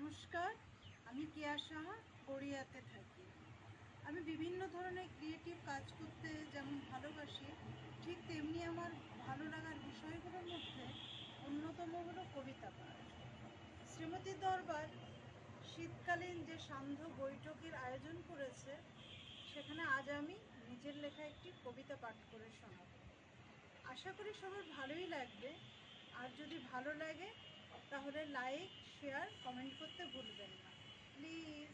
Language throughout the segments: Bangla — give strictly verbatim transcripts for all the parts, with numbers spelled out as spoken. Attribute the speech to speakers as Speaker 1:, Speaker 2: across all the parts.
Speaker 1: নমস্কার, আমি কেয়া সাহা, গড়িয়াতে থাকি। আমি বিভিন্ন ধরনের ক্রিয়েটিভ কাজ করতে যেমন ভালোবাসি, ঠিক তেমনি আমার ভালো লাগার বিষয়গুলোর মধ্যে অন্যতম হলো কবিতা পাঠ। শ্রীমতীর দরবার শীতকালীন যে সান্ধ্য বৈঠকের আয়োজন করেছে, সেখানে আজ আমি নিজের লেখা একটি কবিতা পাঠ করে শোনাব। আশা করি সবার ভালোই লাগবে। আর যদি ভালো লাগে তাহলে লাইক, শেয়ার, কমেন্ট করতে ভুলবেন না প্লিজ।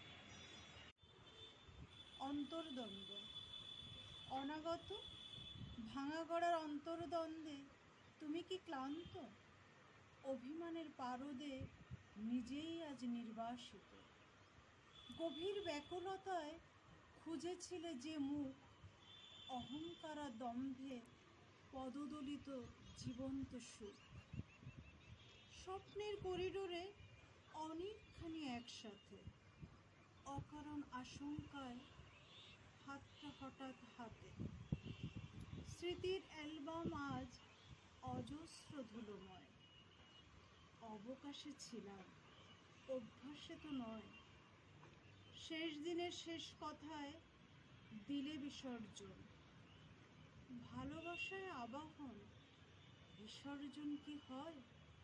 Speaker 1: অন্তর্দ্বন্দ্ব। অনাগত ভাঙা গড়ার অন্তর্দ্বন্দ্বে তুমি কি ক্লান্ত? অভিমানের পারদে নিজেই আজ নির্বাসিত। গভীর ব্যাকুলতায় খুঁজেছিলে যে মুখ, অহংকারা দম্ভে পদদলিত জীবন্ত সুখ। স্বপ্নের করিডোরে অনেকখানি একসাথে, অকারণ আশঙ্কায় হাতটা হঠাৎ হাতে। স্মৃতির অ্যালবাম আজ অজস্র ধুলোময়। অবকাশে ছিলাম, অভ্যাসে তো নয়। শেষ দিনের শেষ কথায় দিলে বিসর্জন। ভালোবাসায় আবাহন, বিসর্জন কি হয়?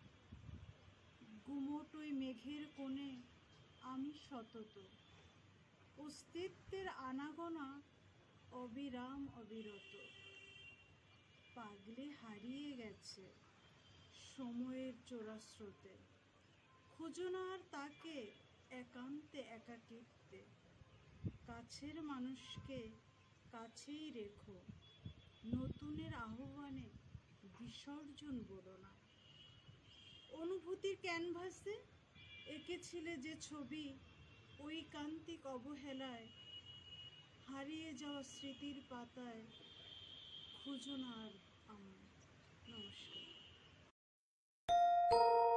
Speaker 1: গুমোট ওই মেঘের কোণে আমি সতত, অস্তিত্বের আনাগোনা অবিরাম অবিরত। পাগলে হারিয়ে গেছে সময়ের চোরাস্রোতে। খুঁজো না আর তাকে একান্তে একাকিত্বে। কাছের মানুষকে কাছেই রেখো, নতুনের আহ্বানে বিসর্জন বলো না। অনুভূতির ক্যানভাসে এঁকেছিলে যে ছবি, ওই কান্তিক অবহেলায় হারিয়ে যাওয়া স্মৃতির পাতায় খুঁজো না আর আমায়। নমস্কার।